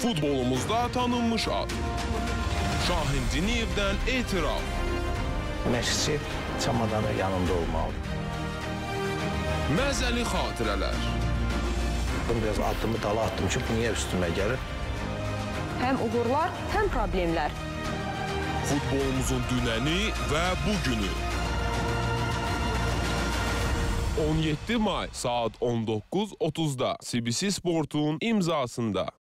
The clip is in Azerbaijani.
Futbolumuzda tanınmış ad. Şahin Diniyevdən etiraf. Məşqçi çamadanı yanında olmalı. Məzəli xatirələr. Biraz addımı dala atdım ki, bu niyə üstümə gəlir? Həm uğurlar, həm problemlər. Futbolumuzun dünəni və bugünü. 17 may saat 19:30'da CBC Sport'un imzasında.